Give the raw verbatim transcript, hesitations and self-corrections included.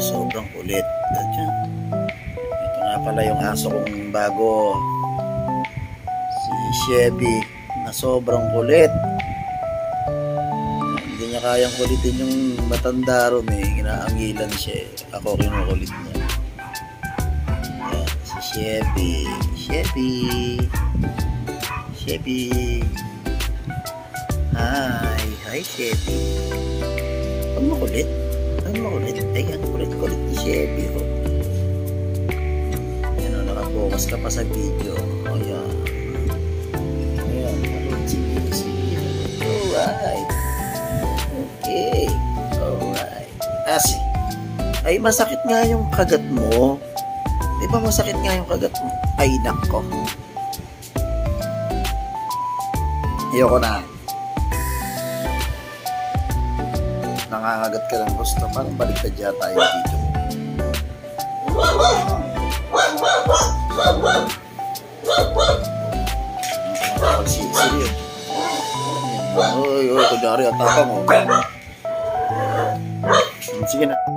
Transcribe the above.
sobrang kulit. Ito nga pala yung aso kong bago, si Chevy, na sobrang kulit. Hindi niya kayang kulitin yung matanda ron eh. Inaangilan siya eh. Ako kinukulit niya. Ayan, si Chevy. Chevy. Chevy. Hi. Hi, Chevy. Huwag makulit. Huwag makulit. Ay, ang kulit-kulit ni Chevy. Oh. Ayan o, nakapokus ka pa sa video. Ayan. Ayan. Sige, sige. Alright. Okay. Alright. Asi. Ay, masakit nga yung kagat mo. Di ba masakit nga yung kagat mo? Ay, nako. Ayoko na. Nangangagat ka ng gusto. Parang baliktad yata yung video mo. Sige. Oy, oy, kunyari ataka mo. Sige na.